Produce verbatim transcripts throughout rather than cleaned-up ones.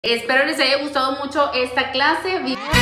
Espero les haya gustado mucho esta clase.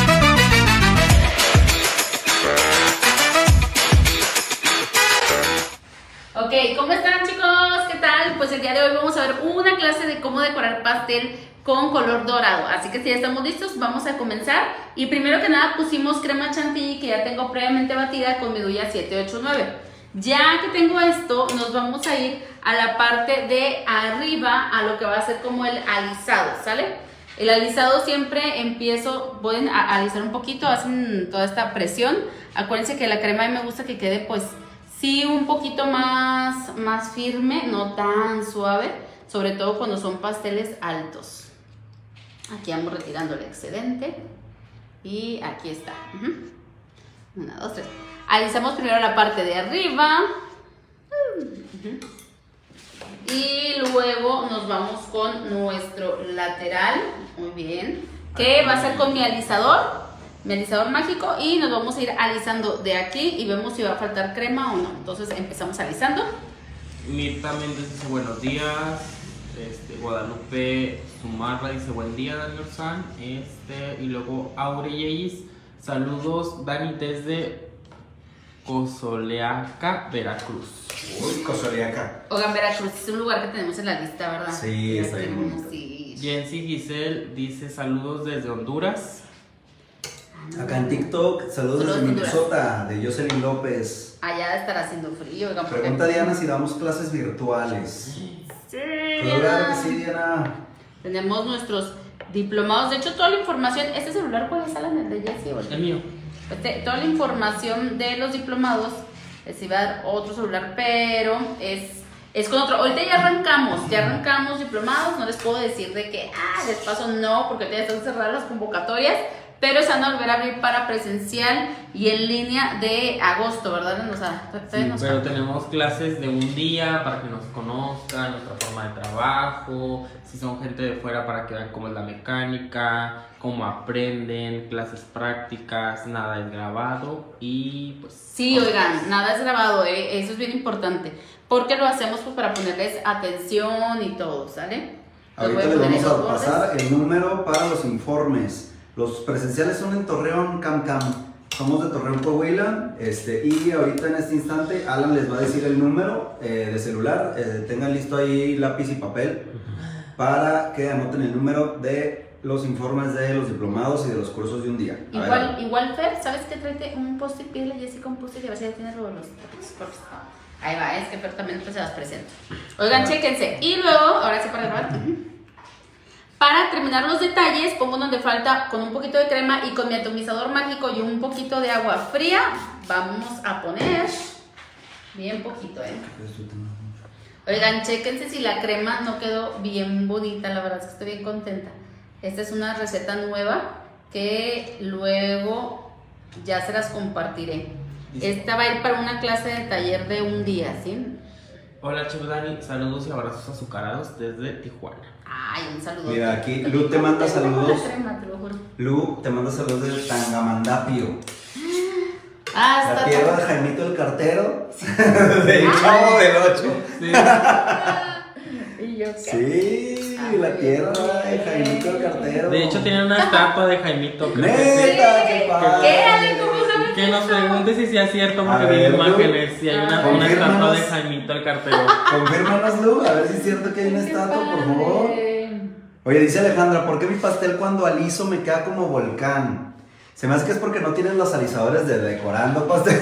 Ok, ¿cómo están, chicos? ¿Qué tal? Pues el día de hoy vamos a ver una clase de cómo decorar pastel con color dorado. Así que si ya estamos listos, vamos a comenzar. Y primero que nada pusimos crema chantilly que ya tengo previamente batida con mi Duya siete ocho nueve. Ya que tengo esto, nos vamos a ir a la parte de arriba, a lo que va a ser como el alisado, ¿sale? El alisado siempre empiezo, pueden alisar un poquito, hacen toda esta presión. Acuérdense que la crema a mí me gusta que quede pues sí un poquito más, más firme, no tan suave, sobre todo cuando son pasteles altos. Aquí vamos retirando el excedente y aquí está. Uh-huh. Una, dos, tres. Alisamos primero la parte de arriba. Uh-huh. Y luego nos vamos con nuestro lateral, muy bien, que va a ser con mi alisador, mi alisador mágico, y nos vamos a ir alisando de aquí y vemos si va a faltar crema o no. Entonces empezamos alisando. Mirta Méndez dice buenos días, este, Guadalupe Zumarra dice buen día, Daniel San, este, y luego Aure Yeyis, saludos Dani desde Cozoleaca, Veracruz. Uy, Cozoleaca. Oigan, Veracruz es un lugar que tenemos en la lista, ¿verdad? Sí, está bien. Sí. Jensi Giselle dice saludos desde Honduras. Acá en TikTok, saludos desde Minnesota, de Jocelyn López. Allá estará haciendo frío. Oigan, pregunta porque... Diana si damos clases virtuales. Sí, claro que sí, Diana. Tenemos nuestros diplomados. De hecho, toda la información, ¿este celular cuál es, Alan? ¿El de Jessy o el El mío? Este, toda la información de los diplomados, les iba a dar otro celular, pero es, es con otro. Ahorita ya arrancamos, ya arrancamos diplomados, no les puedo decir de que, ah, les paso no, porque ya están cerradas las convocatorias, pero se van a volver a abrir para presencial y en línea de agosto, ¿verdad? O sea, sí, nos pero tenemos clases de un día para que nos conozcan, nuestra forma de trabajo, si son gente de fuera para que vean cómo es la mecánica, cómo aprenden, clases prácticas, nada es grabado y pues... Sí, oigan, nada es grabado, ¿eh? Eso es bien importante, porque lo hacemos pues para ponerles atención y todo, ¿sale? Ahorita les vamos a pasar el número para los informes. Los presenciales son en Torreón, Cam Cam. Somos de Torreón, Coahuila. Este, y ahorita en este instante Alan les va a decir el número eh, de celular. Eh, tengan listo ahí lápiz y papel para que anoten el número de los informes de los diplomados y de los cursos de un día. A Igual, ver. igual Fer, ¿sabes qué? Tráete un post-it, pídele a Jessica un post-it y a ver si ya tienes los, los, los ahí va, es que Fer también se las presento. Oigan, chéquense. Y luego, ahora sí para grabar. Para terminar los detalles, pongo donde falta con un poquito de crema y con mi atomizador mágico y un poquito de agua fría. Vamos a poner bien poquito, ¿eh? Oigan, chéquense si la crema no quedó bien bonita, la verdad es que estoy bien contenta. Esta es una receta nueva que luego ya se las compartiré. Esta va a ir para una clase de taller de un día, ¿sí? Hola, Chef Dani, saludos y abrazos azucarados desde Tijuana. Ay, un saludo. Mira, aquí Lu te manda saludos. Crema, te lo juro. Lu te manda saludos de Tangamandapio. Ah, está la tierra de Jaimito el Cartero. Del ah, Chavo del ocho. Sí. Y yo, sí, ah, la tierra de Jaimito el Cartero. De hecho, tienen una estatua de Jaimito. Creo ¡Neta! Que ¡Qué padre! ¿Qué, Ale? ¿Cómo sabes? Que nos pregunte si sea cierto, porque vi imágenes y hay una, una estatua de Jaimito el Cartero. Confírmanos, Lu, a ver si es cierto que hay una estatua, por favor. Oye, dice Alejandra, ¿por qué mi pastel cuando aliso me queda como volcán? Se me hace que es porque no tienen los alisadores de decorando pasteles.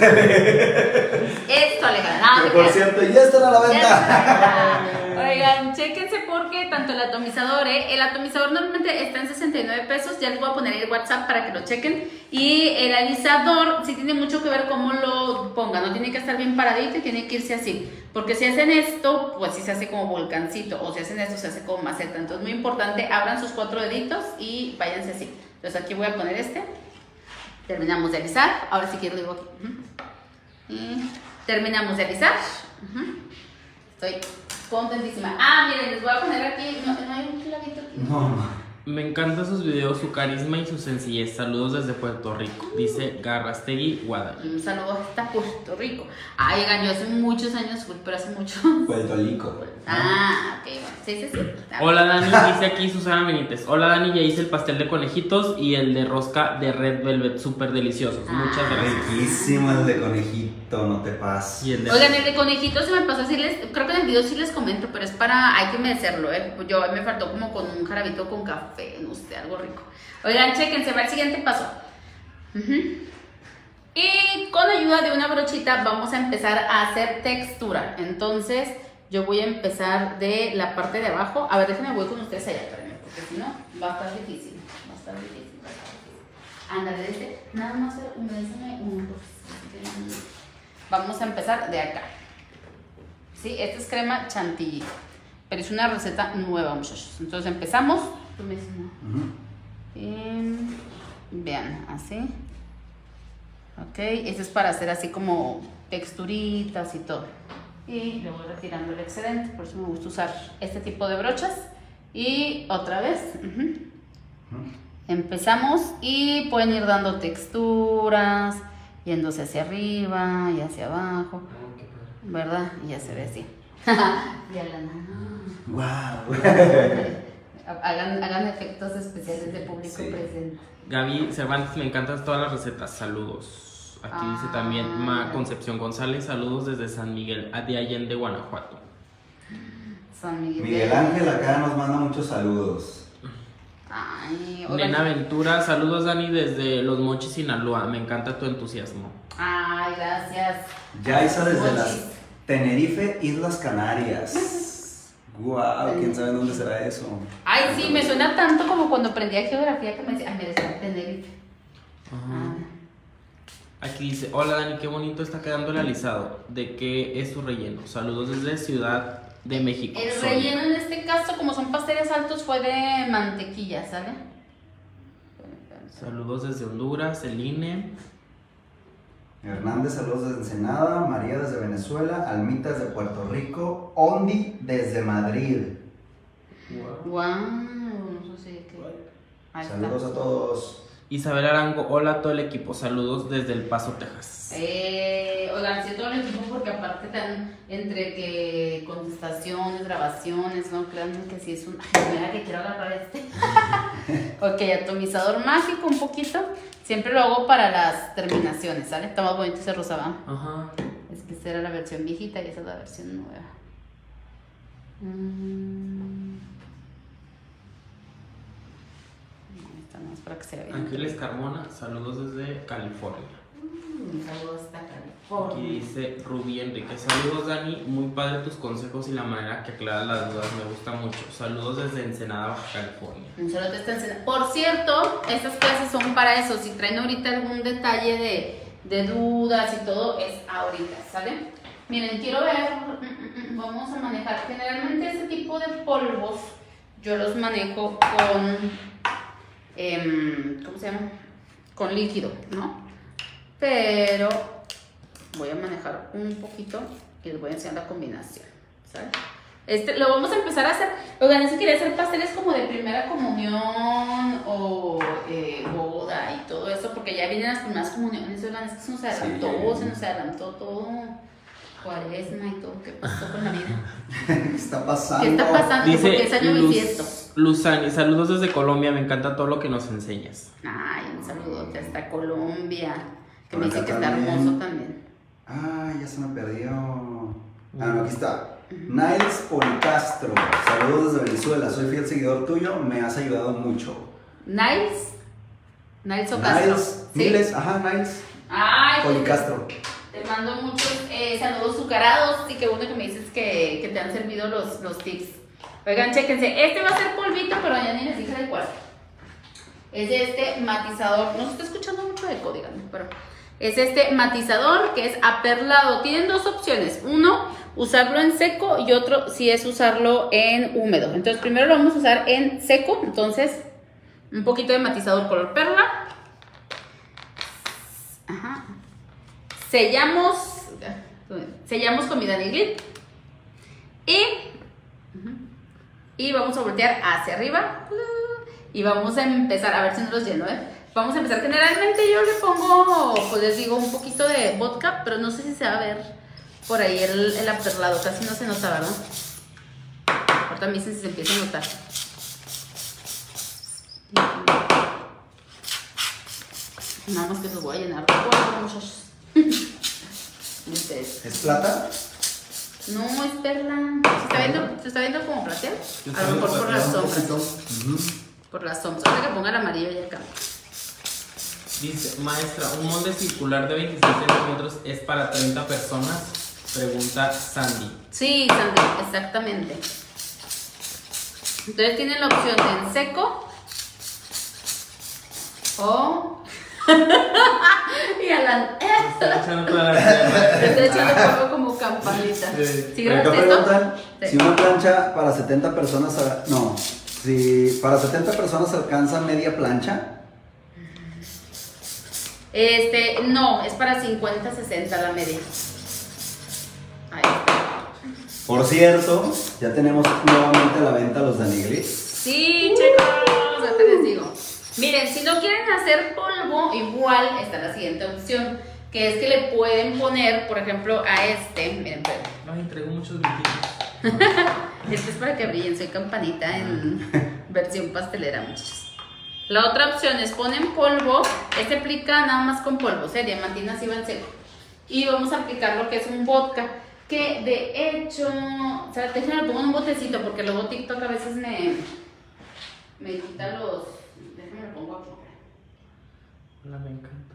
Esto, Alejandra. Que por cierto, ya están a la venta. Oigan, chéquense porque tanto el atomizador, ¿eh? El atomizador normalmente está en sesenta y nueve pesos. Ya les voy a poner el WhatsApp para que lo chequen. Y el alisador sí tiene mucho que ver cómo lo pongan. No tiene que estar bien paradito y tiene que irse así. Porque si hacen esto, pues sí se hace como volcancito. O si hacen esto, se hace como maceta. Entonces, muy importante, abran sus cuatro deditos y váyanse así. Entonces, aquí voy a poner este. Terminamos de alisar. Ahora sí que lo digo aquí. Uh-huh. Y terminamos de alisar. Uh-huh. Estoy contentísima. Ah, miren, les voy a poner aquí. No, no hay un clavito aquí. No, no. Me encantan sus videos, su carisma y su sencillez. Saludos desde Puerto Rico. Dice Garrastegui Guadalupe. Un saludo hasta Puerto Rico. Ay, oigan, yo hace muchos años fui, pero hace mucho. Puerto Rico. Ah, ok, bueno. Sí, sí, sí. Hola Dani, dice aquí Susana Benítez. Hola Dani, ya hice el pastel de conejitos y el de rosca de Red Velvet, súper deliciosos. Muchas gracias. Riquísimo el de conejito, no te pases. Y el de... Oigan, el de conejitos se me pasó así, les, creo que en el video sí les comento, pero es para, hay que merecerlo, ¿eh? Yo me faltó como con un jarabito con café, no sé, algo rico. Oigan, chequense, va el siguiente paso. Uh-huh. Y con ayuda de una brochita vamos a empezar a hacer textura. Entonces, yo voy a empezar de la parte de abajo. A ver, déjenme, voy con ustedes allá, espérenme, porque si no, va a estar difícil, va a estar difícil, va a estar difícil. Ándale, este, nada más humedéceme un poquito. Vamos a empezar de acá. Sí, esta es crema chantilly, pero es una receta nueva, muchachos. Entonces empezamos. Tú me dices, ¿no? Uh-huh. Y, vean, así. Ok, este es para hacer así como texturitas y todo. Y le voy retirando el excedente, por eso me gusta usar este tipo de brochas. Y otra vez. Uh-huh. Uh-huh. Empezamos y pueden ir dando texturas, yéndose hacia arriba y hacia abajo, ¿verdad? Y ya se ve así. Ya la wow. hagan, hagan efectos especiales de público sí. presente. Gaby Cervantes, me encantan todas las recetas. Saludos. Aquí ah, dice también Ma Concepción González. Saludos desde San Miguel de Allende, Guanajuato. San Miguel. Miguel Ángel acá nos manda muchos saludos. Ay, Nena Ventura, saludos Dani desde Los Mochis, Sinaloa. Me encanta tu entusiasmo. Ay, gracias. Yaisa desde Mochis. Las Tenerife, Islas Canarias. Guau, wow, quién sabe dónde será eso. Ay, sí, me suena tanto como cuando aprendí geografía que me decía, ay, me decía Tenerife. Ajá. Ah. Aquí dice, hola Dani, qué bonito está quedando el alisado. ¿De qué es su relleno? Saludos desde Ciudad de México. El relleno en este caso, como son pasteles altos, fue de mantequilla, ¿sale? Saludos desde Honduras, Celine. Hernández, saludos desde Ensenada. María desde Venezuela. Almita desde Puerto Rico. Ondi desde Madrid. Wow, wow. No sé qué. Saludos a todos. Isabel Arango, hola a todo el equipo, saludos desde El Paso, Texas. Eh, oigan, sí, todo el equipo, porque aparte están entre que contestaciones, grabaciones, no crean que sí es un. Ay, mira que quiero agarrar este. Ok, atomizador mágico, un poquito. Siempre lo hago para las terminaciones, ¿sale? Está más bonito ese rosa, ¿va? Ajá. Es que esta era la versión viejita y esa es la versión nueva. Mm. Para que se vea. Ángeles Carmona, saludos desde California. Mm, saludos hasta California. Aquí dice Rubí Enrique, saludos Dani, muy padre tus consejos y la manera que aclaras las dudas, me gusta mucho. Saludos desde Ensenada, Baja California. Un saludo desde Ensenada. Por cierto, estas clases son para eso, si traen ahorita algún detalle de, de dudas y todo, es ahorita, ¿sale? Miren, quiero ver, vamos a manejar, generalmente este tipo de polvos, yo los manejo con... Eh, ¿cómo se llama? Con líquido, ¿no? Pero voy a manejar un poquito y les voy a enseñar la combinación, ¿sabes? Este, lo vamos a empezar a hacer. Oigan, si quieren hacer pasteles como de primera comunión o eh, boda y todo eso, porque ya vienen las primeras comuniones. Oigan, es que se nos adelantó, sí. se nos adelantó todo. Cuaresma y todo, ¿qué pasó con la vida? ¿Qué está pasando? ¿Qué está pasando? Dice Porque es año Luz, bisiesto. Luzani, saludos desde Colombia, me encanta todo lo que nos enseñas. Ay, un saludote hasta Colombia, que Por me dice que también. está hermoso también. Ay, ya se me perdió. Ah, no, aquí está. Uh-huh. Niles Policastro, saludos desde Venezuela, soy fiel seguidor tuyo, me has ayudado mucho. Niles, Niles o Castro. Niles, ¿sí? Niles, ajá, Niles. Ay, Policastro. Te mando muchos eh, saludos azucarados y qué bueno que me dices que, que te han servido los, los tips. Oigan, chéquense, este va a ser polvito, pero ya ni les dije de cuál. Es de este matizador, no se está escuchando mucho de eco, díganme, pero es este matizador que es aperlado. Tienen dos opciones, uno, usarlo en seco y otro, si es usarlo en húmedo. Entonces primero lo vamos a usar en seco, entonces un poquito de matizador color perla. Ajá. Sellamos, sellamos con mi Dani Glitz y, y vamos a voltear hacia arriba y vamos a empezar, a ver si no los lleno, ¿eh? Vamos a empezar, generalmente yo le pongo, pues les digo, un poquito de vodka, pero no sé si se va a ver por ahí el, el aperlado, casi no se nota, ¿verdad? Ahorita me dicen si se empieza a notar. Nada más que los voy a llenar de polvo, muchachos. ¿Es plata? No, es perla. ¿Se está viendo, ¿se está viendo como plateado? A lo mejor por las sombras. Uh-huh. Por las sombras. Ahora que ponga el amarillo ya cambia. Dice, maestra, ¿un molde circular de veintiséis centímetros es para treinta personas? Pregunta Sandy. Sí, Sandy, exactamente. Entonces tienen la opción de en seco o... y a la... Está echando toda la tierra. Estoy echando polvo como campanita. Sí. ¿Sí Acá grabaste preguntan esto? si una plancha para setenta personas, no, si para setenta personas alcanza media plancha. Este, no, es para cincuenta, sesenta la media. Ahí está. Por cierto, ya tenemos nuevamente a la venta los Danny Glitter. Sí, chicos, ya te les digo. Miren, si no quieren hacer polvo, igual está la siguiente opción, que es que le pueden poner, por ejemplo, a este, miren, pero... Ay, traigo muchos brillitos. Este es para que brillen, soy campanita en versión pastelera, muchachos. La otra opción es ponen polvo, este aplica nada más con polvo, ¿eh? Diamantina así va en seco. Y vamos a aplicar lo que es un vodka, que de hecho, o sea, déjenme pongo un botecito porque luego TikTok a veces me, me quita los, déjenme lo pongo aquí. Hola, me encanta.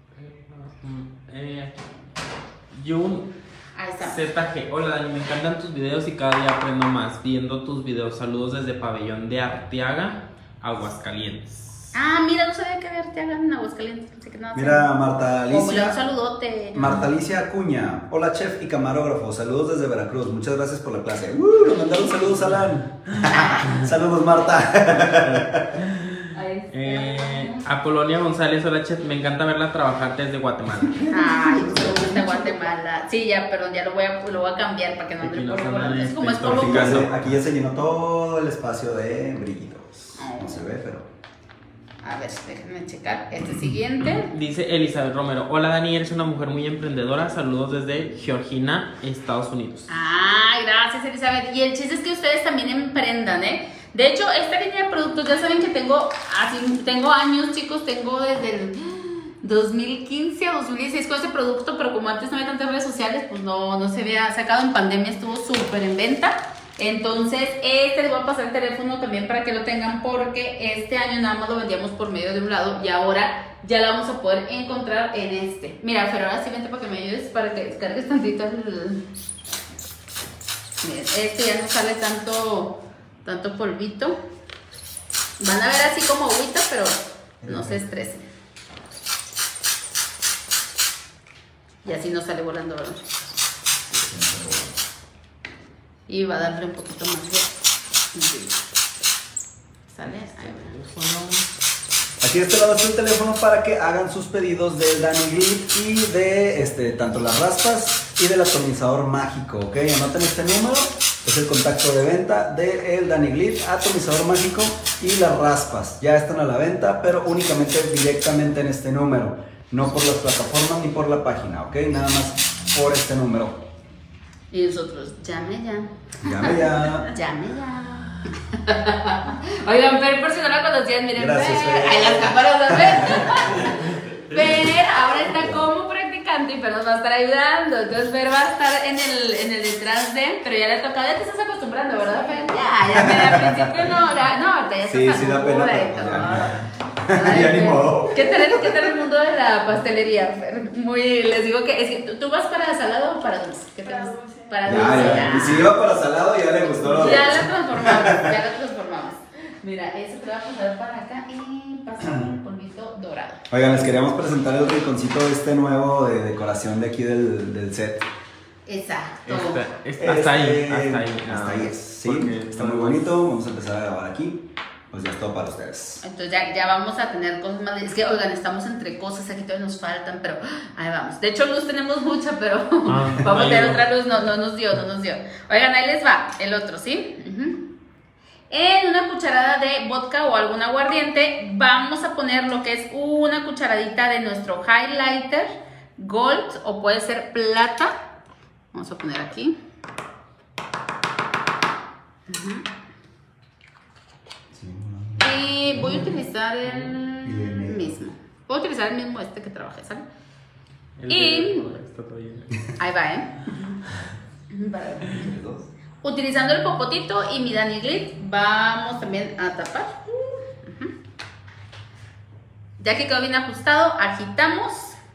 Eh, Jun Ahí está. Z G, hola Dani, me encantan tus videos y cada día aprendo más viendo tus videos. Saludos desde Pabellón de Arteaga, Aguascalientes. Ah, mira, no sabía que había Arteaga en Aguascalientes. Pensé que nada. Mira, Marta Alicia. Alicia. Un saludote. Marta Alicia Acuña. Hola, chef y camarógrafo. Saludos desde Veracruz. Muchas gracias por la clase. Uh, nos mandaron saludos, Alan. Saludos, Marta. eh, Apolonia González, hola chef, me encanta verla trabajar desde Guatemala. Ay, desde Guatemala. Sí, ya, perdón, ya lo voy a, lo voy a cambiar para que no ande Aquí no polvo. son Es como es estos polvo. Fíjate. Fíjate, aquí ya se llenó todo el espacio de brillitos. No se ve, pero... A ver, déjenme checar este siguiente. Dice Elizabeth Romero, hola Dani, eres una mujer muy emprendedora, saludos desde Georgina, Estados Unidos. Ay, gracias Elizabeth. Y el chiste es que ustedes también emprendan, ¿eh? De hecho, esta línea de productos, ya saben que tengo, así, tengo años, chicos, tengo desde el dos mil quince a dos mil dieciséis con este producto, pero como antes no había tantas redes sociales, pues no, no se había sacado. En pandemia estuvo súper en venta. Entonces, este les voy a pasar el teléfono también para que lo tengan, porque este año nada más lo vendíamos por medio de un lado y ahora ya la vamos a poder encontrar en este. Mira, pero ahora sí vente para que me ayudes, para que descargues tantito el... Miren, este ya no sale tanto, tanto polvito. Van a ver así como agüita, pero no se estresen. Y así no sale volando, ¿verdad? Y va a darle un poquito más de... ¿Sale? Ahí va. Aquí de este lado está el teléfono para que hagan sus pedidos del Danny Glitter y de este, tanto las raspas y del atomizador mágico, ¿ok? Anoten este número, es el contacto de venta del Danny Glitter, atomizador mágico y las raspas. Ya están a la venta, pero únicamente directamente en este número, no por las plataformas ni por la página, ¿ok? Nada más por este número. Y nosotros, llame ya. Llame ya. Llame ya. Oigan, Fer, por si no la conocían, miren, Gracias, Fer. Fer. Ahí las cámaras de Fer. Fer ahora está como practicante y Fer nos va a estar ayudando. Entonces Fer va a estar en el, en el detrás de, pero ya le toca, ya te estás acostumbrando, ¿verdad, Fer? Ya, ya me da principio, no, ya, no, ahorita ya estás Sí, sí da pena, segura y pero pues todo. ya, Ay, ya ni Fer. modo. ¿Qué tal, ¿Qué tal el mundo de la pastelería, Fer? Muy, les digo que, es que ¿tú, tú vas para salado o para dulce? ¿Qué te gusta? Para Ya, dulce, ya. ya. Y si iba para salado, ya le gustó lo Ya la transformamos, ya la transformamos. Mira, eso te va a pasar para acá y pasar el polvito dorado. Oigan, les queríamos presentar el rinconcito este nuevo de decoración de aquí del, del set. Exacto. Esta- esta- hasta ahí, Este, hasta ahí. Hasta nada ahí más. es, sí, Porque está muy bonito. Vamos a empezar a grabar aquí. Pues ya es todo para ustedes. Entonces ya, ya vamos a tener cosas más. Es que, oigan, estamos entre cosas, aquí todavía nos faltan, pero ahí vamos. De hecho, luz tenemos mucha, pero Ah, vamos a ahí tener va. otra luz, no, no nos dio, no nos dio. Oigan, ahí les va el otro, ¿sí? Uh-huh. En una cucharada de vodka o algún aguardiente vamos a poner lo que es una cucharadita de nuestro highlighter gold o puede ser plata. Vamos a poner aquí. Uh-huh. Y voy a utilizar el mismo. Voy a utilizar el mismo este que trabajé, ¿sale? El y de... ahí va, ¿eh? Vale. Utilizando el popotito y mi Danny Gliss, vamos también a tapar. Uh-huh. Ya que quedó bien ajustado, agitamos.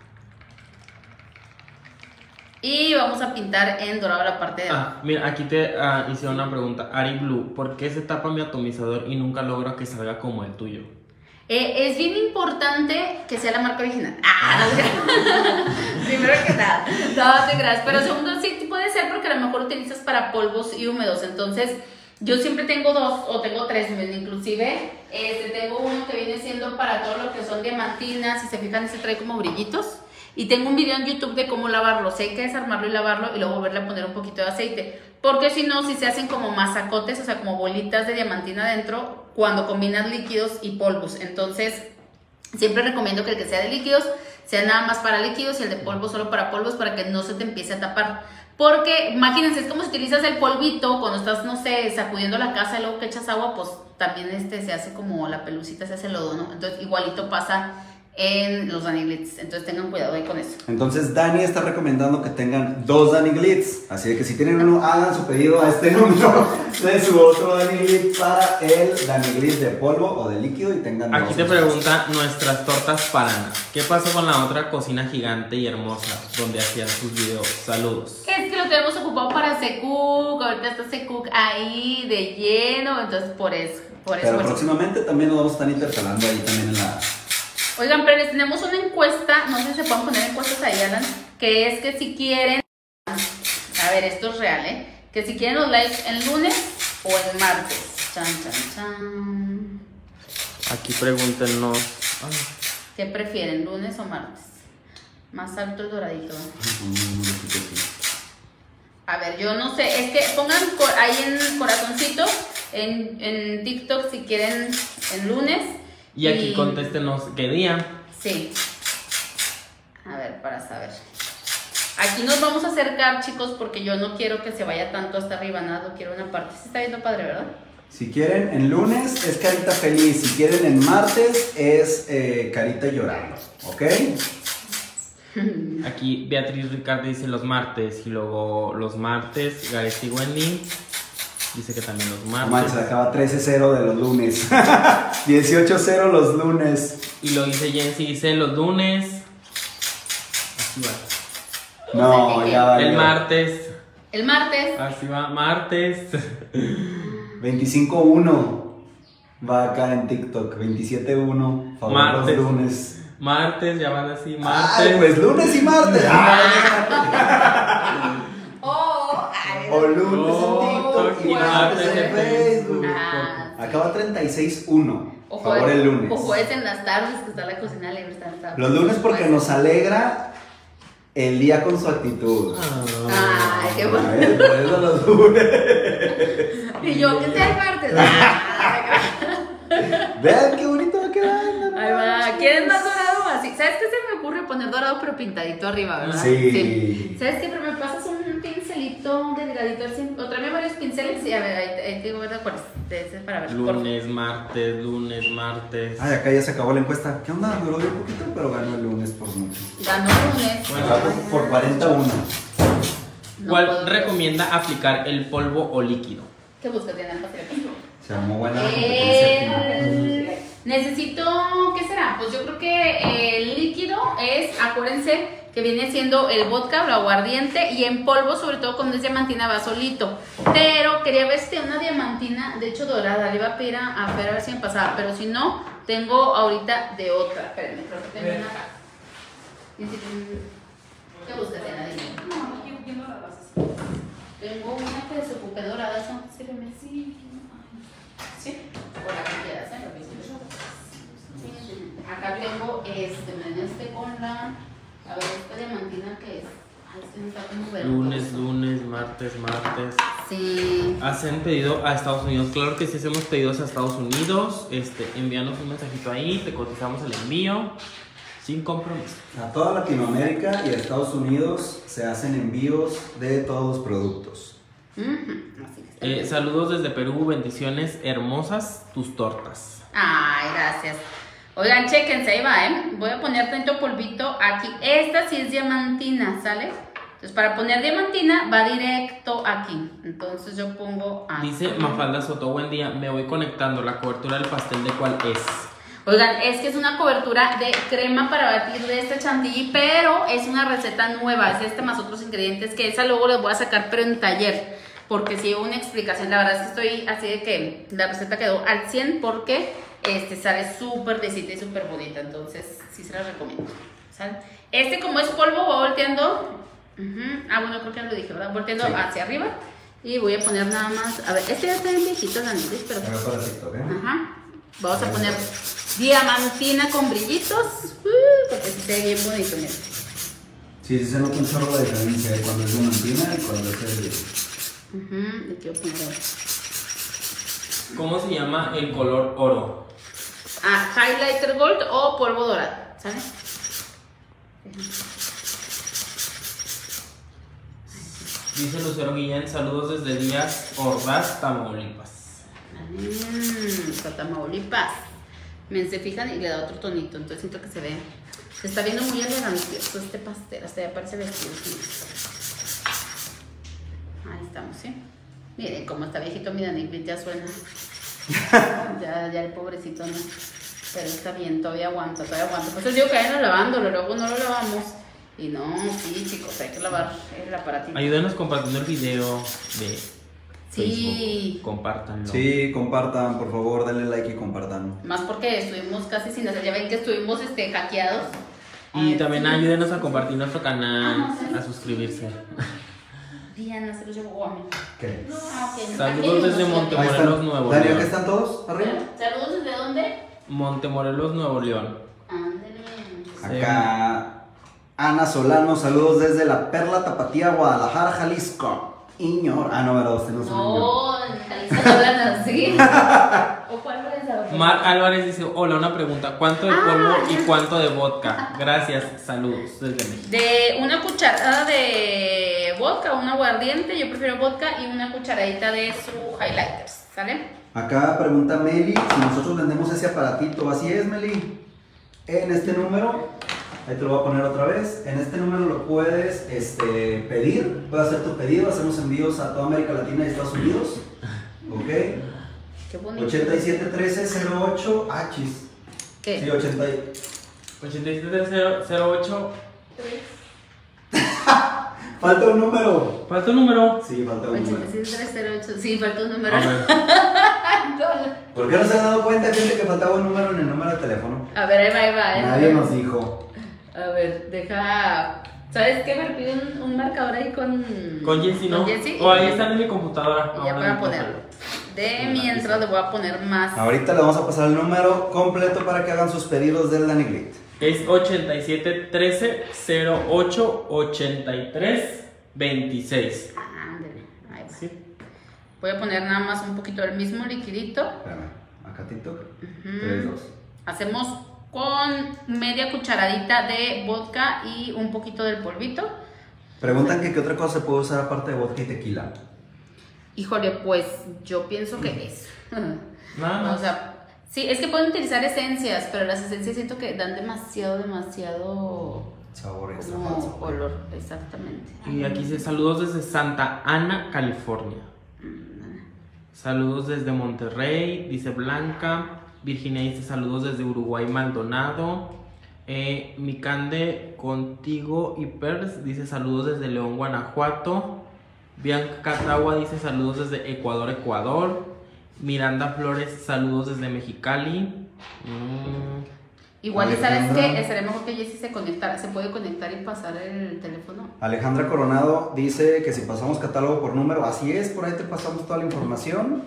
Y vamos a pintar en dorado la parte de abajo. Ah, mira, aquí te uh, hice una pregunta. Ari Blue, ¿por qué se tapa mi atomizador y nunca logro que salga como el tuyo? Eh, es bien importante que sea la marca original. Ah, no, primero que nada, no te creas. Pero segundo, sí puede ser porque a lo mejor utilizas para polvos y húmedos. Entonces, yo siempre tengo dos o tengo tres. Inclusive, este, tengo uno que viene siendo para todo lo que son diamantinas. Si se fijan, se trae como brillitos. Y tengo un video en YouTube de cómo lavarlo. O sea, hay que desarmarlo y lavarlo y luego volverle a poner un poquito de aceite. Porque si no, si se hacen como masacotes, o sea, como bolitas de diamantina adentro, cuando combinas líquidos y polvos. Entonces, siempre recomiendo que el que sea de líquidos sea nada más para líquidos y el de polvo solo para polvos para que no se te empiece a tapar. Porque, imagínense, es como si utilizas el polvito cuando estás, no sé, sacudiendo la casa y luego que echas agua, pues también este se hace como la pelucita, se hace lodo, ¿no? Entonces, igualito pasa en los Danny Gliss, entonces tengan cuidado ahí con eso. Entonces Dani está recomendando que tengan dos Danny Gliss, así de que si tienen uno, hagan su pedido a este número de su otro Danny Gliss para el Danny Gliss de polvo o de líquido y tengan Aquí dos. te pregunta nuestras tortas paranas. ¿Qué pasó con la otra cocina gigante y hermosa donde hacían sus videos? Saludos. Es que lo tenemos ocupado para Secook, ahorita está Secook ahí de lleno, entonces por eso, por eso. Pero por próximamente eso. También nos vamos a estar intercalando ahí también en la... Oigan, pero les tenemos una encuesta, no sé si se pueden poner encuestas ahí, Alan, que es que si quieren, a ver, esto es real, ¿eh? Que si quieren los lives en lunes o en martes. Chan, chan, chan. Aquí pregúntenos. Ay. ¿Qué prefieren, lunes o martes? Más alto el doradito. A ver, yo no sé, es que pongan ahí en corazoncito, en, en TikTok si quieren en lunes. Y aquí y... contéstenos qué día. Sí. A ver, para saber. Aquí nos vamos a acercar, chicos, porque yo no quiero que se vaya tanto hasta arriba, nada, lo quiero una parte. Se está viendo padre, ¿verdad? Si quieren en lunes es carita feliz, si quieren en martes es eh, carita llorando, ¿ok? Aquí Beatriz Ricardo dice los martes y luego los martes Gareth y Wendy dice que también los martes. Mancha, acaba trece cero de los lunes. dieciocho cero los lunes. Y lo dice Jensi, dice los lunes. Así va. No, ya va. El martes. El martes. Así va, martes. veinticinco uno va acá en TikTok. veintisiete uno. Favor Martes. los lunes. Martes, ya van así, martes. Ay, pues lunes y martes. Oh, ay, O lunes Oh, en TikTok y y martes martes en en Facebook. Ah, Acaba treinta y seis uno. O Favor jueves, el lunes. o jueves en las tardes que está la cocina libre. Está, está, Los lunes porque nos alegra el día con su actitud. Ay, qué A bueno. ver, por eso los lunes. Y yo, que sea el martes. Vean qué bonito va quedando. Ahí va. ¿Quieren más dorado? Así. ¿Sabes qué se me ocurre poner dorado pero pintadito arriba, verdad? Sí. ¿Sabes qué? Pero me pasas un pincelito delgadito así. O tráeme varios pinceles y a ver, ahí, ahí te digo, ¿verdad? ¿Cuál es? De ese para ver. Lunes, martes, lunes, martes. Ay, acá ya se acabó la encuesta. ¿Qué onda? Duró un poquito, pero ganó el lunes por mucho. Ganó lunes. Bueno, Por cuarenta a uno. No ¿Cuál puedo creer. recomienda aplicar el polvo o líquido? ¿Qué buscas? ¿Tienen pastel? Se armó buena la competencia. El... Necesito, ¿qué será? Pues yo creo que el líquido es, acuérdense que viene siendo el vodka o el aguardiente y en polvo, sobre todo cuando es diamantina va solito. Pero quería ver si tenía una diamantina, de hecho dorada, le iba a pedir a, a Fer a ver si me pasaba, pero si no, tengo ahorita de otra. Espérenme, creo que tengo una acá. ¿Qué buscas, Diana? Dime. No, aquí viendo las bases. Tengo una que se ocupe dorada, ¿son? Sírveme. Sí. Sí. Por la que quieras, ¿eh? Lo mismo. Acá tengo este, miren este con la. A ver, esta diamantina que es. Ay, este no está como verde. Lunes, lunes, martes, martes. sí. ¿Hacen pedido a Estados Unidos? Claro que sí, hacemos pedidos a Estados Unidos. Este, envíanos un mensajito ahí, te cotizamos el envío sin compromiso. A toda Latinoamérica y a Estados Unidos se hacen envíos de todos los productos. Uh-huh. Así que está Eh, bien. saludos desde Perú, bendiciones hermosas, tus tortas. Ay, gracias. Oigan, chéquense, ahí va, ¿eh? Voy a poner tanto polvito aquí. Esta sí es diamantina, ¿sale? Entonces, para poner diamantina, va directo aquí. Entonces, yo pongo aquí. Dice Mafalda Soto, buen día, me voy conectando. La cobertura del pastel, ¿de cuál es? Oigan, es que es una cobertura de crema para batir de este chantilly, pero es una receta nueva. Es este más otros ingredientes, que esa luego les voy a sacar, pero en taller. Porque sí hubo una explicación. La verdad es que estoy así de que la receta quedó al cien porque este sale súper lisita y súper bonita. Entonces, sí se la recomiendo. ¿Sale? Este, como es polvo, voy volteando. Uh-huh. Ah, bueno, creo que lo dije, ¿verdad? Volteando Sí. hacia arriba. Y voy a poner nada más. A ver, este ya está bien viejito, Daniel, pero. Ahora para TikTok, ¿eh? Ajá. Vamos a poner diamantina con brillitos. Uh, porque sí se ve bien bonito, miren. Sí, sí se nota un chorro de diferencia de cuando es diamantina y cuando es el... Uh-huh. Le quiero poner ahí. ¿Cómo se llama el color oro? Ah, highlighter gold o polvo dorado, ¿sabes? Dice Lucero Guillén, saludos desde Díaz Ordaz, Tamaulipas. Mmm, Tamaulipas. Me se fijan y le da otro tonito, entonces siento que se ve. Se está viendo muy elegantioso este pastel, hasta ya parece vestido. Ahí estamos, ¿sí? Miren cómo está viejito, miren, y ya suena. ya, ya el pobrecito no. Pero está bien, todavía aguanta, todavía aguanta. Pues les digo que vayan lavándolo, luego no lo lavamos. Y no, sí, chicos, hay que lavar el aparatito. Ayúdenos compartiendo el video de Sí. Facebook. Compártanlo. Sí, compartan, por favor, denle like y compartan. Más porque estuvimos casi sin hacer, ya ven que estuvimos este, hackeados. Y Ay, también sí. ayúdenos a compartir nuestro canal, Ah, sí. a suscribirse. Diana, se los llevó a mí. ¿Qué? Ah, ok. Saludos desde Aquí, Montemorelos, Ahí están. Nuevo Daniel, León. ¿qué están todos? ¿Arriba? Saludos desde dónde? Montemorelos, Nuevo León. Ándale. Acá Ana Solano, saludos desde la Perla Tapatía, Guadalajara, Jalisco. Iñor. Ah, no, verdad, usted no son Iñor. No, en Jalisco hablan así. ¿O cuál es la Mar Álvarez dice, hola, una pregunta, ¿cuánto de Ah, polvo y ya. cuánto de vodka? Gracias, saludos desde México. De una cucharada de vodka, un aguardiente, yo prefiero vodka y una cucharadita de su highlighters, ¿sale? Acá pregunta Meli si nosotros vendemos ese aparatito. Así es, Meli. En este número, ahí te lo voy a poner otra vez. En este número lo puedes este, pedir. Puedes hacer tu pedido. Hacemos envíos a toda América Latina y Estados Unidos. Ok. Qué bonito. ochenta y siete trece cero ocho. Ah, chis. ¿Qué? Sí, ochenta. ochenta y siete cero ocho. Falta un número. ¿Falta un número? Sí, falta un ochenta número. y seis tres cero ocho, sí, falta un número. A ver. ¿Por qué no se han dado cuenta, gente, que faltaba un número en el número de teléfono? A ver, ahí va, ahí va. ahí va. Nadie nos dijo. A ver, deja. ¿Sabes qué? Me pido un, un marcador ahí con. Con Jessy, ¿no? Con Jessy. O ahí están en mi computadora. Y ya Ahora para mi ponerlo. De Sí, mientras sí. le voy a poner más. Ahorita le vamos a pasar el número completo para que hagan sus pedidos del Danny Glit. Es ochenta y siete trece cero ocho ochenta y tres veintiséis. Ah, ándale, ahí va. ¿Sí? Voy a poner nada más un poquito del mismo liquidito. Espérame, acá TikTok. Ujú. tres, dos. Hacemos con media cucharadita de vodka y un poquito del polvito. Preguntan que qué otra cosa se puede usar aparte de vodka y tequila. Híjole, pues yo pienso que es. Nada más. O sea, sí, es que pueden utilizar esencias, pero las esencias siento que dan demasiado, demasiado Sabores, como falso. olor, exactamente. Y aquí dice saludos desde Santa Ana, California. Saludos desde Monterrey, dice Blanca. Virginia dice saludos desde Uruguay, Maldonado. Eh, Micande contigo y Pers dice saludos desde León, Guanajuato. Bianca Catagua dice saludos desde Ecuador, Ecuador. Miranda Flores, saludos desde Mexicali. Mm. Igual, ¿y sabes Alejandra. qué? Estaría mejor que Jessy se conectara, se puede conectar y pasar el teléfono. Alejandra Coronado dice que si pasamos catálogo por número, así es, por ahí te pasamos toda la información.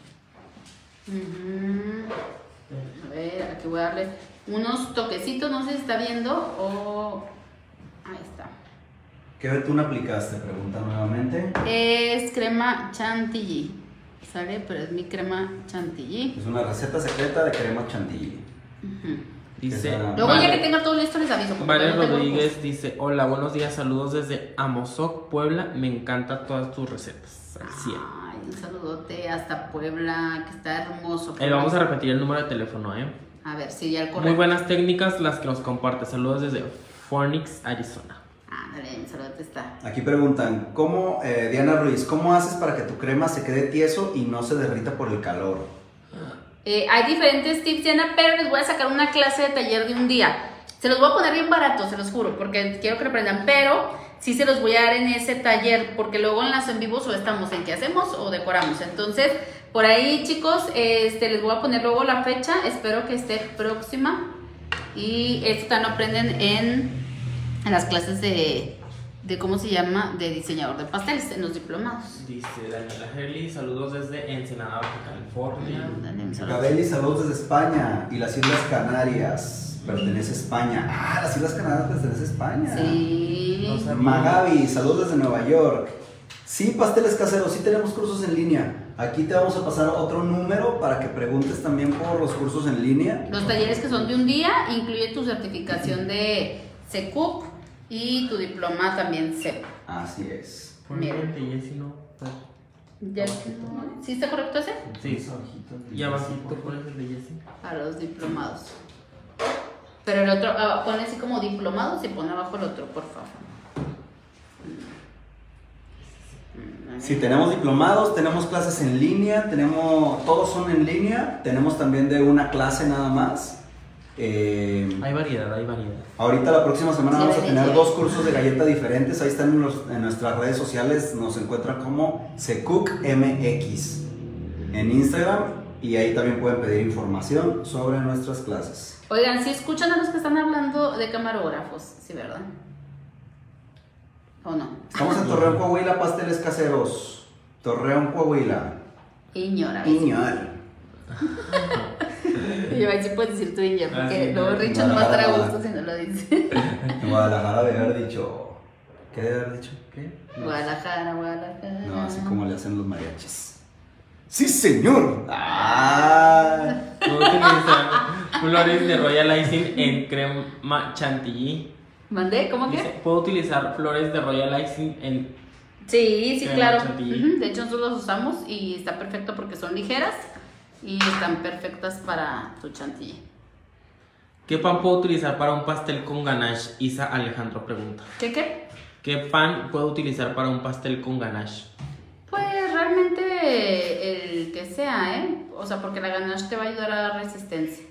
Ujú. A ver, aquí voy a darle unos toquecitos, no sé si está viendo o... Ahí está. ¿Qué betún aplicaste? Pregunta nuevamente. Es crema chantilly. ¿Sale? Pero es mi crema chantilly. Es una receta secreta de crema chantilly. Uh-huh. Dice. Esa- Luego ya que tenga todo listo les aviso. porque Vale todavía no tengo Rodríguez el dice: Hola, buenos días, saludos desde Amozoc, Puebla. Me encantan todas tus recetas. Al post. cien. Ay, un saludote hasta Puebla, que está hermoso. Eh, vamos a repetir el número de teléfono, ¿eh? A ver, sí, ya el correo. Muy buenas técnicas las que nos comparte. Saludos desde Phoenix, Arizona. Ándale, un saludote está. Aquí preguntan, ¿cómo, eh, Diana Ruiz, ¿cómo haces para que tu crema se quede tieso y no se derrita por el calor? Eh, hay diferentes tips, Diana, pero les voy a sacar una clase de taller de un día. Se los voy a poner bien baratos, se los juro, porque quiero que lo aprendan, pero sí se los voy a dar en ese taller, porque luego en las en vivos o estamos en qué hacemos o decoramos. Entonces, por ahí, chicos, este, les voy a poner luego la fecha, espero que esté próxima. Y esto también lo aprenden en, en las clases de, de, ¿cómo se llama? De diseñador de pasteles, en los diplomados. Dice Daniela Herli, saludos desde Ensenada, Baja California. Dale un saludo. Gabeli, saludos desde España y las Islas Canarias. Pertenece a España. Ah, las Islas Canarias pertenece a España. Sí. No sabía. Magabi, saludos desde Nueva York. Sí, pasteles caseros, sí tenemos cursos en línea. Aquí te vamos a pasar otro número para que preguntes también por los cursos en línea. Los talleres que son de un día incluye tu certificación de C C U P y tu diploma también C E P. Así es. Ponle el de Jessy, ¿no? ¿Ya? ¿Sí está correcto ese? Sí. Y abajito pones el de Jessy. A los diplomados. Pero el otro, ah, pone así como diplomados y pone abajo el otro, por favor. Sí, tenemos diplomados, tenemos clases en línea, tenemos, todos son en línea, tenemos también de una clase nada más. Eh, Hay variedad, hay variedad. ahorita la próxima semana Sí, vamos a sí, tener sí. dos cursos de galleta diferentes, ahí están en, los- en nuestras redes sociales, nos encuentran como Secook M X en Instagram y ahí también pueden pedir información sobre nuestras clases. Oigan, si escuchan a los que están hablando de camarógrafos, ¿sí, verdad? ¿O no? Estamos en Torreón, Coahuila, pasteles caseros. Torreón, Coahuila. Iñora. Iñal. Y ahí sí puedes decir tu Iñor, Ah, porque sí, luego no, Richard no va a estar a gusto si no lo dice. En Guadalajara debe haber dicho. ¿Qué debe haber dicho? ¿Qué? Guadalajara, Guadalajara. No, así como le hacen los mariachis. ¡Sí, señor! ¡Ah! Puedo utilizar flores de Royal Icing en crema chantilly. ¿Mandé? ¿Cómo Dice, que? puedo utilizar flores de Royal Icing en... Sí, sí, Crema claro. chantilly. Ujú, de hecho, nosotros los usamos y está perfecto porque son ligeras y están perfectas para tu chantilly. ¿Qué pan puedo utilizar para un pastel con ganache? Isa Alejandro pregunta. ¿Qué qué? ¿Qué pan puedo utilizar para un pastel con ganache? Pues realmente el que sea, ¿eh? O sea, porque la ganache te va a ayudar a dar resistencia.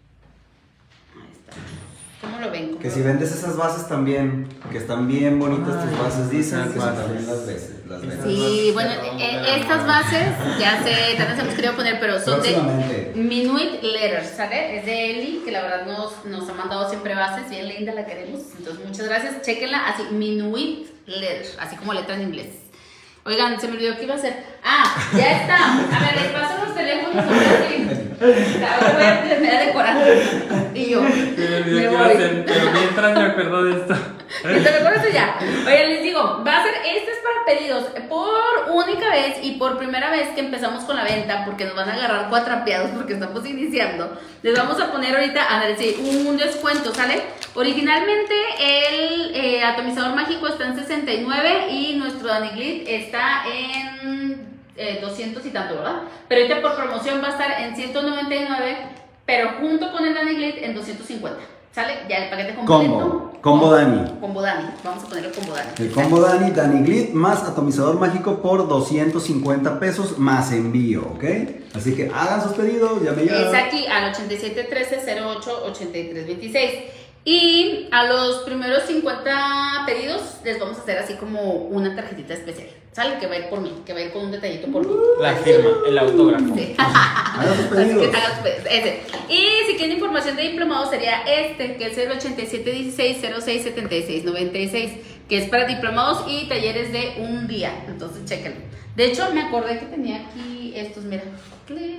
Ahí está. ¿Cómo lo ven? ¿Cómo Que lo si ven? vendes esas bases también, que están bien bonitas Ay, tus bases, dicen esas que si bases. también las ves. Las vendes. Sí, bueno, eh, estas bases, ya sé, ya nos hemos querido poner, pero son de Próximamente. Minuit Letters, ¿sale? Es de Eli, que la verdad nos, nos ha mandado siempre bases, bien linda, la queremos. Entonces, muchas gracias. Chéquenla así, Minuit Letters, así como letra en inglés. Oigan, se me olvidó que iba a hacer. Ah, ya está. A ver, les paso los teléfonos ahora sí. Ahora voy a terminar de decorar. Y yo, me voy. Pero mientras me acuerdo de esto. Entonces, con esto ya. Oigan, les digo, va a ser, este es para pedidos por única vez y por primera vez que empezamos con la venta, porque nos van a agarrar cuatrapeados porque estamos iniciando. Les vamos a poner ahorita, a ver si un descuento, ¿sale? Originalmente el eh, atomizador mágico está en sesenta y nueve y nuestro Danny Glit está en eh, doscientos y tanto, ¿verdad? Pero ahorita por promoción va a estar en ciento noventa y nueve, pero junto con el Danny Glit en doscientos cincuenta. ¿Sale? Ya el paquete completo. Combo, combo Dani. Combo Dani. Vamos a ponerle combo Dani. El combo Dani, Dani Glit más atomizador mágico por doscientos cincuenta pesos más envío, ¿ok? Así que hagan sus pedidos, ya me Es llegan. aquí al ochenta y siete trece cero ocho ochenta y tres veintiséis. Y a los primeros cincuenta pedidos les vamos a hacer así como una tarjetita especial. ¿Sale? Que va a ir por mí, que va a ir con un detallito por mí. La firma, el autógrafo. Sí. Hagan sus Así pedidos. que hagan sus pedidos, ese. Y si quieren información de diplomado sería este, que es el ochenta y siete dieciséis cero seis setenta y seis noventa y seis, que es para diplomados y talleres de un día. Entonces, chéquenlo. De hecho, me acordé que tenía aquí estos, mira.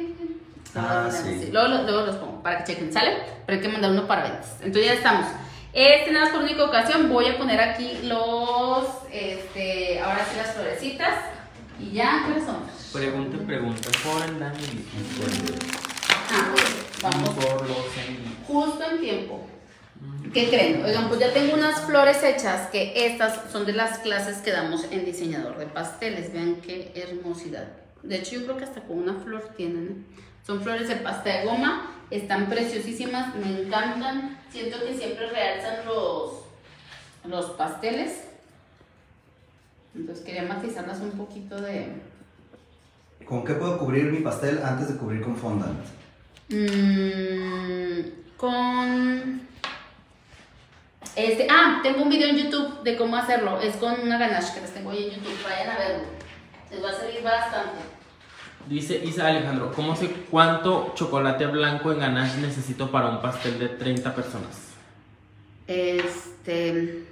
Ah, Luego, sí. luego, luego los pongo para que chequen, ¿sale? Pero hay que mandar uno para ventas. Entonces ya estamos. Este nada más por única ocasión voy a poner aquí los, este, ahora sí las florecitas. Y ya, ¿cuáles son? Pregunta y pregunta por el Dani. Ah, vamos. Por los en... Justo en tiempo. ¿Qué creen? Oigan, pues ya tengo unas flores hechas, que estas son de las clases que damos en diseñador de pasteles. Vean qué hermosidad. De hecho, yo creo que hasta con una flor tienen, ¿eh? Son flores de pasta de goma, están preciosísimas, me encantan. Siento que siempre realzan los, los pasteles. Entonces quería matizarlas un poquito de... ¿Con qué puedo cubrir mi pastel antes de cubrir con fondant? Mm, con... Este, ah, tengo un video en YouTube de cómo hacerlo. Es con una ganache que les tengo ahí en YouTube. Vayan a verlo. Les va a servir bastante. Dice Isa Alejandro, ¿cómo sé cuánto chocolate blanco en ganache necesito para un pastel de treinta personas? Este...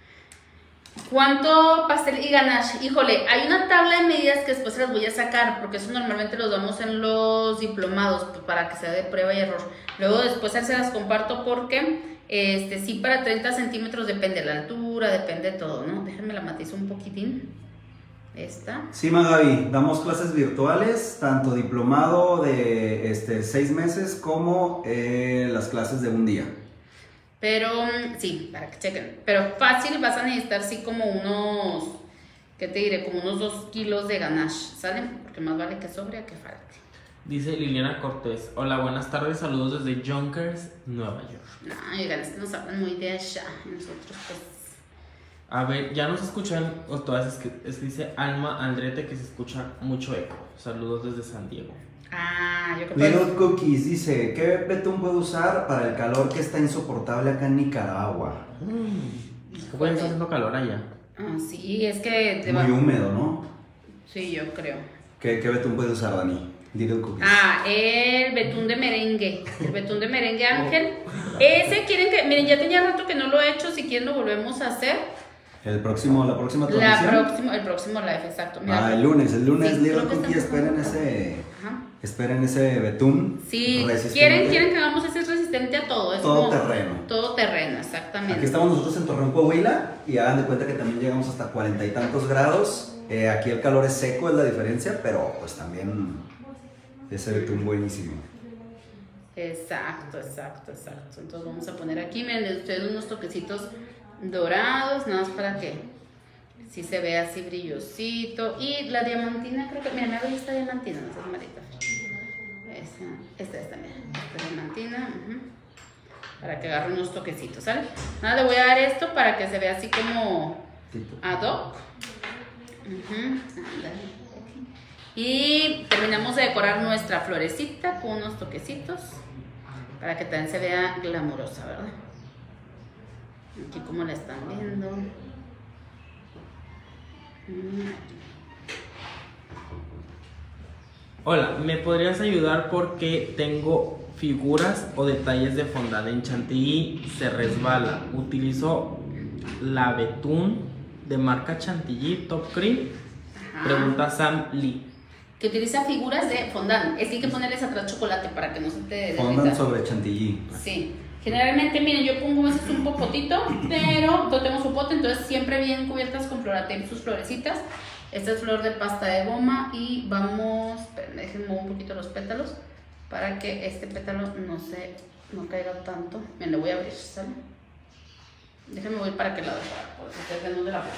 ¿Cuánto pastel y ganache? Híjole, hay una tabla de medidas que después se las voy a sacar, porque eso normalmente los damos en los diplomados, pues, para que sea de prueba y error. Luego después se las comparto porque, este, sí, para treinta centímetros depende de la altura, depende de todo, ¿no? Déjenme la matizo un poquitín. Esta. Sí, Magaby, damos clases virtuales, tanto diplomado de este, seis meses como eh, las clases de un día. Pero, sí, para que chequen. Pero fácil vas a necesitar, sí, como unos, ¿qué te diré? Como unos dos kilos de ganache, ¿salen? Porque más vale que sobre a que falte. Dice Liliana Cortés, hola, buenas tardes, saludos desde Yonkers, Nueva York. No, oigan, es que nos hablan muy de allá, nosotros pues... A ver, ya nos escuchan, o todas es que, es que dice Alma Andrete que se escucha mucho eco. Saludos desde San Diego. Ah, yo creo que... Little Cookies dice, ¿qué betún puedo usar para el calor que está insoportable acá en Nicaragua? Mm. ¿Qué pueden estar haciendo calor allá? Ah, sí, es que... Te Muy va... húmedo, ¿no? Sí, yo creo. ¿Qué, qué betún puede usar, Dani? Little Cookies. Ah, el betún de merengue. El betún de merengue Ángel. Ese quieren que... Miren, ya tenía rato que no lo he hecho, si quieren lo volvemos a hacer. El próximo, la próxima La transmisión. próximo, el próximo live, exacto. Mira, Ah, el lunes, el lunes, sí, Little creo que Cookie, está esperen mejor. ese, Ajá. esperen ese betún Sí, resistente. quieren, quieren que hagamos ese resistente a todo. Es Todo como terreno. Todo terreno, exactamente. Aquí estamos nosotros en Torreón, Coahuila, y hagan de cuenta que también llegamos hasta cuarenta y tantos grados. Eh, aquí el calor es seco, es la diferencia, pero pues también ese betún buenísimo. Exacto, exacto, exacto. Entonces vamos a poner aquí, miren, ustedes unos toquecitos dorados, nada más para que sí se vea así brillosito. Y la diamantina, creo que, mira, me hago esta diamantina, no seas malita. Esta, esta, esta, mira, esta diamantina, uh-huh. Para que agarre unos toquecitos, ¿sale? Nada, le voy a dar esto para que se vea así como ad hoc. Uh-huh. Y terminamos de decorar nuestra florecita con unos toquecitos para que también se vea glamurosa, ¿verdad? Aquí como la están viendo. Hola, ¿me podrías ayudar porque tengo figuras o detalles de fondant en chantilly? Se resbala. Utilizo la betún de marca Chantilly Top Cream. Ajá. Pregunta Sam Lee. Que utiliza figuras de fondant. Es que hay que ponerles atrás chocolate para que no se te Fondant derrita. sobre chantilly. Sí. Generalmente, miren, yo pongo a veces un popotito, pero no tengo su pote, entonces siempre bien cubiertas con Floratape sus florecitas. Esta es flor de pasta de goma y vamos, espérenme, déjenme mover un poquito los pétalos para que este pétalo no se, no caiga tanto. Miren, le voy a abrir, ¿sale? Déjenme voy para aquel lado, para por si ustedes ven de la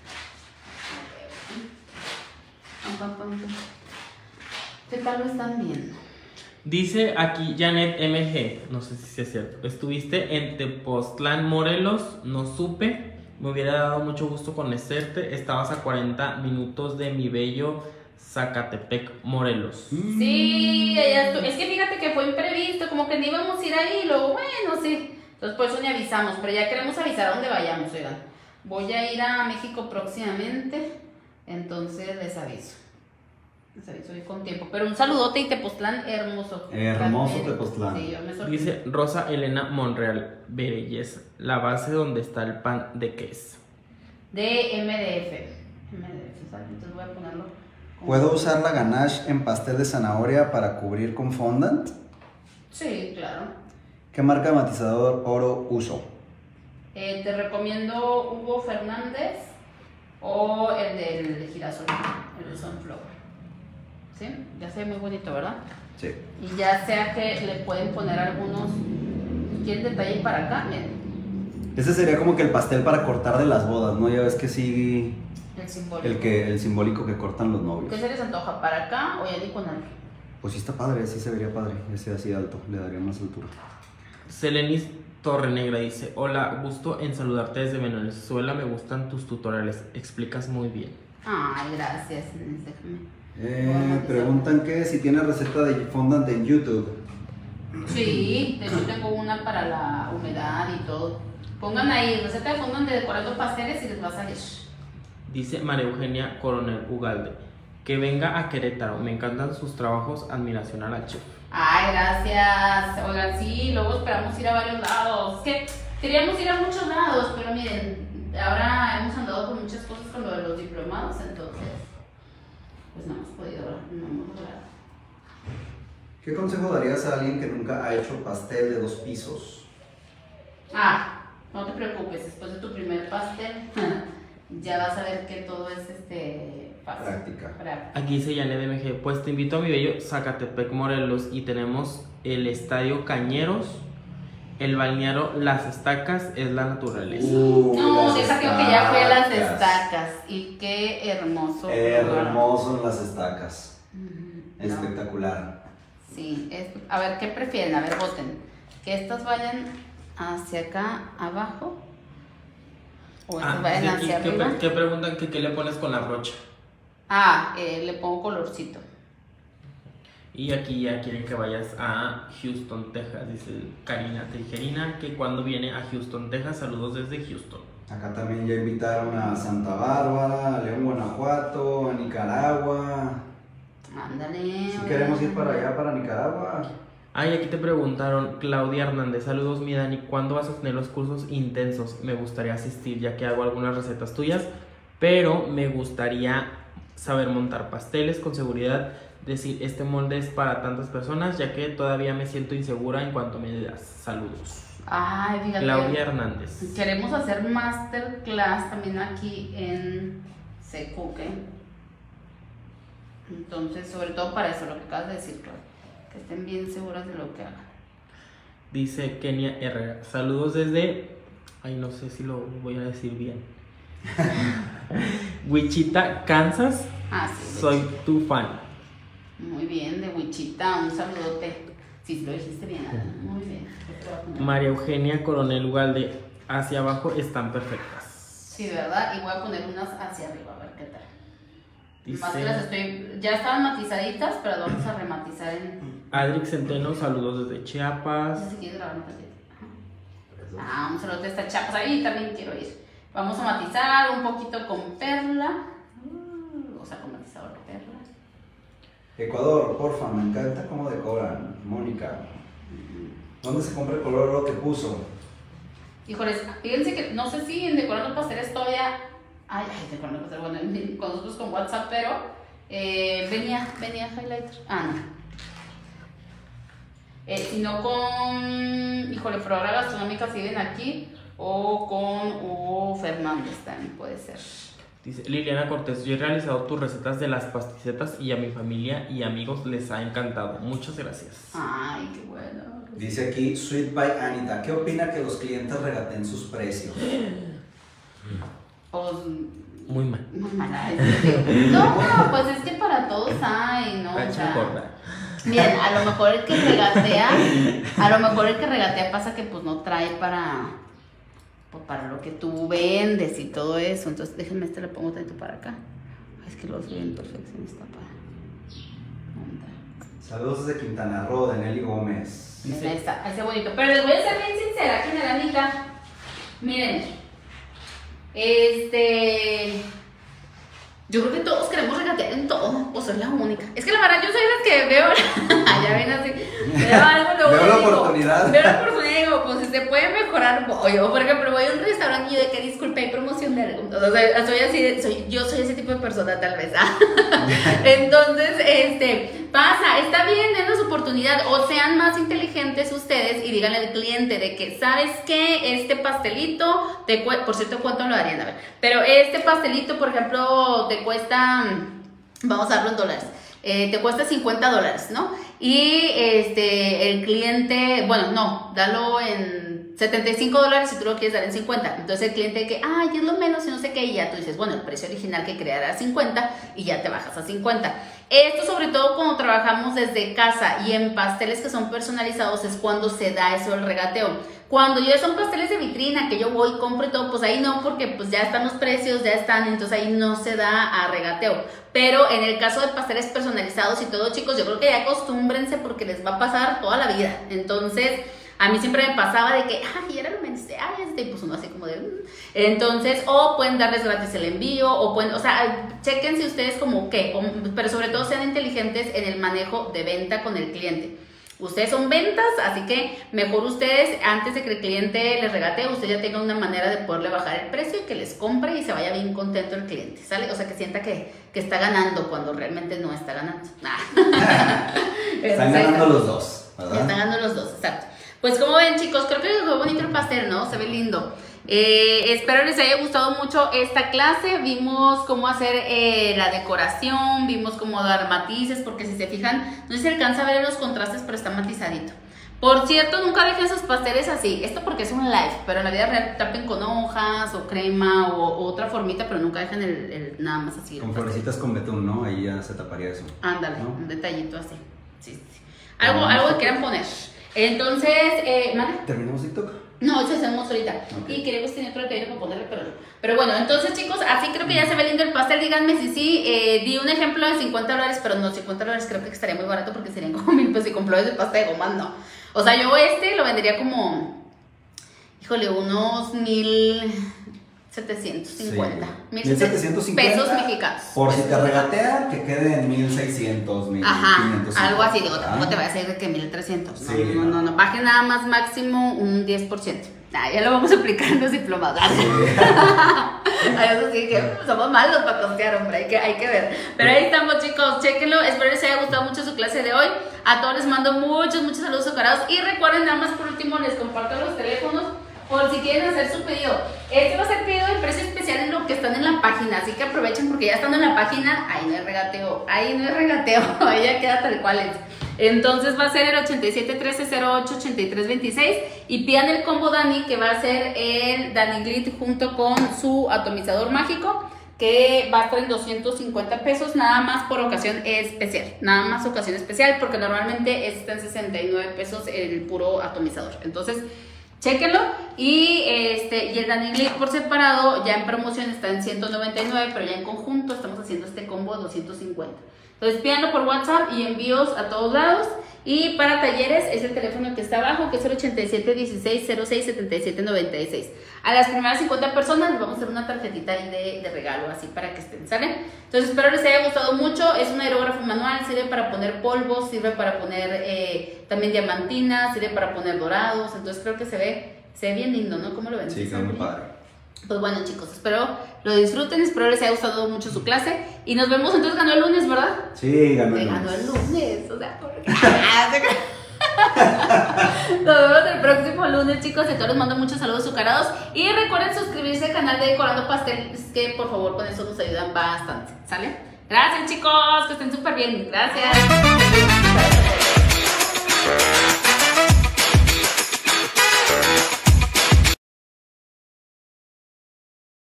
¿qué tal lo están viendo? Dice aquí Janet M G, no sé si es cierto. Estuviste en Tepoztlán, Morelos, no supe. Me hubiera dado mucho gusto conocerte. Estabas a cuarenta minutos de mi bello Zacatepec, Morelos. Sí, ella estu- es que fíjate que fue imprevisto, como que no íbamos a ir ahí, y luego, bueno, sí. Entonces por eso ni avisamos, pero ya queremos avisar a dónde vayamos, oigan. Voy a ir a México próximamente, entonces les aviso. Les aviso hoy con tiempo. Pero un saludote y Tepoztlán, hermoso. Hermoso También. Tepoztlán. Sí, yo me sorprendí. Dice Rosa Elena Monreal, belleza, la base donde está el pan de queso. De M D F. M D F, ¿sabes? Entonces voy a ponerlo. como- ¿Puedo usar la ganache en pastel de zanahoria para cubrir con fondant? Sí, claro. ¿Qué marca de matizador oro uso? Eh, te recomiendo Hugo Fernández o el del girasol, el de Sunflower. ¿Sí? Ya se ve muy bonito, ¿verdad? Sí. Y ya sea que le pueden poner algunos, ¿quieren detalle para acá? Miren. Ese sería como que el pastel para cortar de las bodas, ¿no? Ya ves que sí. El simbólico. El, que, el simbólico que cortan los novios. ¿Qué se les antoja? ¿Para acá o ya ni con algo? Pues sí está padre, sí se vería padre. Ese así alto, le daría más altura. Selenis Torrenegra dice: hola, gusto en saludarte desde Venezuela, me gustan tus tutoriales, explicas muy bien. Ay, gracias. Déjame. Eh, preguntan que si tiene receta de fondant en YouTube. Sí, de hecho tengo una para la humedad y todo. Pongan ahí receta de fondant de decorando pasteles y les va a salir. Dice María Eugenia Coronel Ugalde: que venga a Querétaro, me encantan sus trabajos, admiración a la chef. Ay, gracias. Oigan, sí, luego esperamos ir a varios lados. Es que queríamos ir a muchos lados, pero miren, ahora hemos andado por muchas cosas con lo de los diplomados, entonces pues no hemos podido, no hemos logrado. ¿Qué consejo darías a alguien que nunca ha hecho pastel de dos pisos? Ah, no te preocupes, después de tu primer pastel ya vas a ver que todo es este fácil. Práctica. Práctica. Aquí dice Yanet M G: pues te invito a mi bello Zacatepec, Morelos, y tenemos el Estadio Cañeros, el balneario Las Estacas, es la naturaleza. Uh, No, deja que ya fui a las estacas. estacas y qué hermoso. Hermoso en las estacas. Ujú, no. Espectacular. Sí, es, a ver, ¿qué prefieren? A ver, voten. ¿Que estas vayan hacia acá abajo? ¿O estas Ah, vayan sí, aquí, hacia ¿qué, arriba? pre- ¿Qué preguntan que qué le pones con la brocha? Ah, eh, le pongo colorcito. Y aquí ya quieren que vayas a Houston, Texas, dice Karina Tijerina, que cuando viene a Houston, Texas, saludos desde Houston. Acá también ya invitaron a Santa Bárbara, a León, Guanajuato, a Nicaragua. Ándale. Si queremos ir para allá, para Nicaragua. Ay, aquí te preguntaron, Claudia Hernández, saludos mi Dani, ¿cuándo vas a tener los cursos intensos? Me gustaría asistir, ya que hago algunas recetas tuyas, pero me gustaría saber montar pasteles con seguridad, decir, este molde es para tantas personas, ya que todavía me siento insegura en cuanto a medidas. Saludos. Ay, fíjate. Claudia Hernández. Queremos hacer masterclass también aquí en Secuque. Entonces, sobre todo para eso, lo que acabas de decir, Claudia. Que estén bien seguras de lo que hagan. Dice Kenia Herrera, saludos desde, ay no sé si lo voy a decir bien, Wichita, Kansas. Ah, sí. Soy Wichita. tu fan. Muy bien, de Wichita, un saludote. Sí, lo dijiste bien, Ana. Muy bien. María Eugenia Coronel Ugalde, hacia abajo están perfectas. Sí, ¿verdad? Y voy a poner unas hacia arriba, a ver qué tal. Dice Más que las estoy, ya estaban matizaditas, pero las vamos a rematizar en... Adrix Centeno, saludos desde No Chiapas. sé si quieres grabar un tantito. Ah, un saludo de esta Chiapas, ahí también quiero ir. Vamos a matizar un poquito con perla. Uh, o sea, con matizador de perla. Ecuador, porfa, me encanta cómo decoran. Mónica, ¿dónde se compra el color oro que puso? Híjoles, fíjense que no sé si en Decorando Pasteles todavía. Ay, ay, Decorando Pasteles, bueno, en- con nosotros con WhatsApp, pero eh, venía, venía highlighter. Ah, no. Eh, sino con, híjole, Flora Gastronómica si ven aquí, o con Hugo Fernández también puede ser. Dice Liliana Cortés, yo he realizado tus recetas de las pasticetas y a mi familia y amigos les ha encantado. Muchas gracias. Ay, qué bueno. Dice aquí, Sweet by Anita, ¿qué opina que los clientes regateen sus precios? Pues, Muy mal. muy mala. No, no, pues es que para todos hay, ¿no? O Cacha sea, gorda. bien, a lo mejor el que regatea, a lo mejor el que regatea pasa que pues no trae para, pues, para lo que tú vendes y todo eso. Entonces déjenme este le pongo tanto para acá. Es que lo soy en perfeccionista para. Saludos desde Quintana Roo, de Nelly Gómez. Dice- Ahí está, ahí está bonito. Pero les voy a ser bien sincera, generalita. Miren, este. Yo creo que todos queremos regatear en todo, o soy la única. Es que la verdad, yo soy la que veo. Ya ven así. Veo algo, luego Veo la digo, oportunidad. Veo la oportunidad y digo, pues es se puede mejorar, voy. O por ejemplo, voy a un restaurante y yo de que disculpe, hay promoción de algo. O sea, soy así, soy, yo soy ese tipo de persona tal vez. Entonces, este, pasa, está bien, denos oportunidad. O sean más inteligentes ustedes y díganle al cliente de que, ¿sabes qué? Este pastelito, te cu por cierto, ¿cuánto lo darían? A ver, pero este pastelito, por ejemplo, te cuesta, vamos a darlo en dólares. Eh, te cuesta cincuenta dólares, ¿no? Y este, el cliente, bueno, no, dalo en setenta y cinco dólares si tú lo quieres dar en cincuenta. Entonces el cliente que, ay, es lo menos y no sé qué, y ya tú dices, bueno, el precio original que quería era cincuenta y ya te bajas a cincuenta. Esto sobre todo cuando trabajamos desde casa y en pasteles que son personalizados es cuando se da eso el regateo. Cuando yo son pasteles de vitrina, que yo voy, compro y todo, pues ahí no, porque pues ya están los precios, ya están, entonces ahí no se da a regateo. Pero en el caso de pasteles personalizados y todo, chicos, yo creo que ya acostúmbrense porque les va a pasar toda la vida. Entonces, a mí siempre me pasaba de que, ay, era lo menos, ay, este, pues uno así como de... Mmm. Entonces, o pueden darles gratis el envío, o pueden, o sea, chequense ustedes como qué, pero sobre todo sean inteligentes en el manejo de venta con el cliente. Ustedes son ventas, así que mejor ustedes, antes de que el cliente les regatee, usted ya tenga una manera de poderle bajar el precio y que les compre y se vaya bien contento el cliente, ¿sale? O sea, que sienta que, que está ganando cuando realmente no está ganando. Están ganando los dos, ¿verdad? Están ganando los dos, exacto. Pues como ven, chicos, creo que fue bonito el pastel, ¿no? Se ve lindo. Eh, espero les haya gustado mucho esta clase. Vimos cómo hacer eh, la decoración, vimos cómo dar matices, porque si se fijan, no sé si se alcanza a ver los contrastes, pero está matizadito. Por cierto, nunca dejen sus pasteles así. Esto porque es un live, pero en la vida real tapen con hojas o crema o, o otra formita, pero nunca dejen el, el nada más así. Con florecitas con betún, ¿no? Ahí ya se taparía eso. Ándale, ¿no? Un detallito así. Sí, sí. Algo, algo que quieran poner. Entonces, eh, ¿vale? ¿Terminamos TikTok? No, eso hacemos ahorita. Okay. Y queremos tener otro detalle para ponerle, pero no. Pero bueno, entonces chicos, así creo que ya se ve lindo el pastel. Díganme si sí. Eh, di un ejemplo de cincuenta dólares, pero no, cincuenta dólares creo que estaría muy barato porque serían como mil pesos y con flores de pasta de goma, no. O sea, yo este lo vendería como, híjole, unos mil setecientos cincuenta. Sí. mil setecientos cincuenta pesos mexicanos. Por si te regatean, que quede en mil seiscientos, mil quinientos. Ajá, algo así, digo, tampoco te va a decir de que mil trescientos. No, sí, no, no, no, no, baje nada más máximo un diez por ciento. Ah, ya lo vamos a aplicar en los diplomados. Sí. A eso sí que somos malos para costear, hombre, hay que, hay que ver. Pero ahí estamos, chicos, chéquenlo. Espero les haya gustado mucho su clase de hoy. A todos les mando muchos, muchos saludos azucarados. Y recuerden, nada más por último, les comparto los teléfonos por si quieren hacer su pedido. Este va a ser pedido de precio especial en lo que están en la página, así que aprovechen porque ya estando en la página, ahí no hay regateo, ahí no hay regateo, ahí ya queda tal cual es. Entonces va a ser el ochenta y siete trece cero ocho ochenta y tres veintiséis y pidan el combo Dani, que va a ser el Dani Glit junto con su atomizador mágico, que va a estar en doscientos cincuenta pesos, nada más por ocasión especial, nada más ocasión especial, porque normalmente está en sesenta y nueve pesos el puro atomizador. Entonces chéquenlo. Y, este, y el Dani Glit por separado ya en promoción está en ciento noventa y nueve, pero ya en conjunto estamos haciendo este combo de doscientos cincuenta. Entonces pídanlo por WhatsApp y envíos a todos lados. Y para talleres es el teléfono que está abajo, que es el ochenta y siete dieciséis cero seis setenta y siete noventa y seis. A las primeras cincuenta personas les vamos a hacer una tarjetita ahí de, de regalo, así para que estén, ¿sale? Entonces espero les haya gustado mucho. Es un aerógrafo manual, sirve para poner polvos, sirve para poner eh, también diamantinas, sirve para poner dorados. Entonces creo que se ve, se ve bien lindo, ¿no? ¿Cómo lo ven? Sí, queda muy padre. Pues bueno, chicos, espero lo disfruten, espero les haya gustado mucho su clase. Y nos vemos, entonces ganó el lunes, ¿verdad? Sí, ganó el lunes. Ganó el lunes, o sea, ¿por qué? Nos vemos el próximo lunes, chicos. Y a todos les mando muchos saludos azucarados. Y recuerden suscribirse al canal de Decorando Pastel, que por favor con eso nos ayudan bastante, ¿sale? Gracias, chicos, que estén súper bien. Gracias.